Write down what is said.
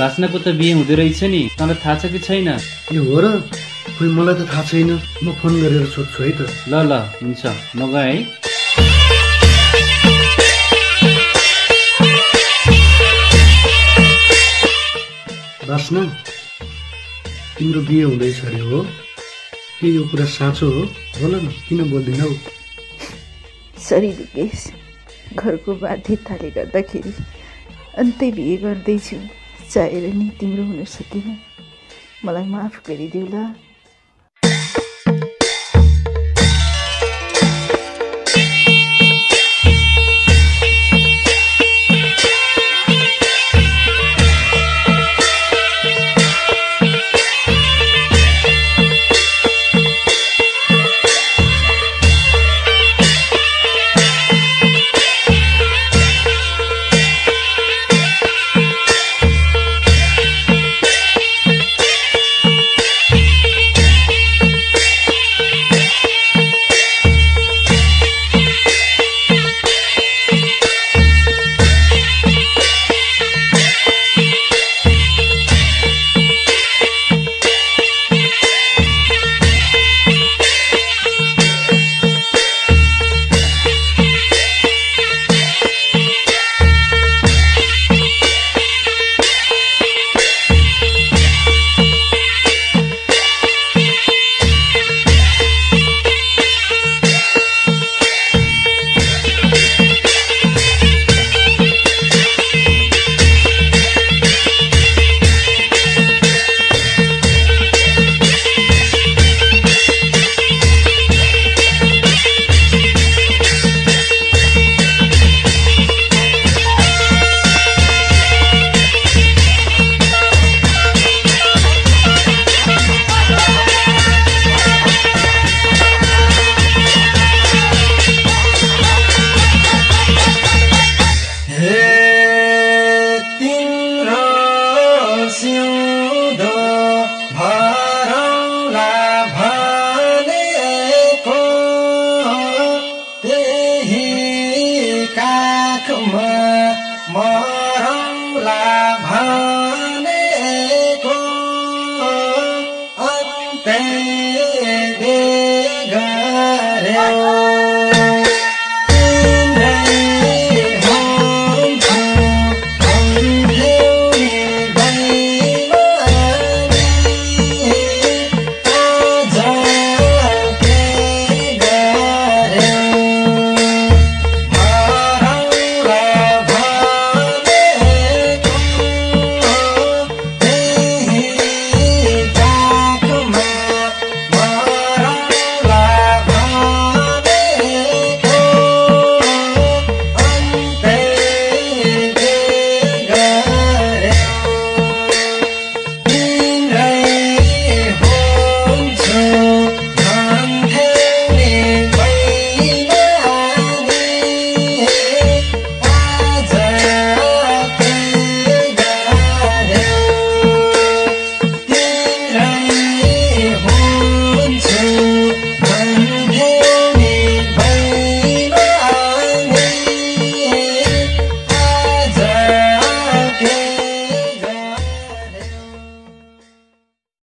बासनाको त बिहे हुँदै रहेछ नि, तँलाई थाहा छ कि छैन? ए हो र? खोइ मलाई त थाहा छैन, म फोन गरेर सोध्छु है त। ल ल हुन्छ, म गएँ है। बासना, तिम्रो बिहे हुँदैछ अरे हो? के यो कुरा साँचो हो? बोल न, किन बोल्दैनौ? सरी दुकेश, घरको बाध्यताले गर्दाखेरि अन्तै बिहे गर्दैछु। चाहेर नि तिम्रो हुन सकेन, मलाई माफ गरिदेऊ ल। Hey!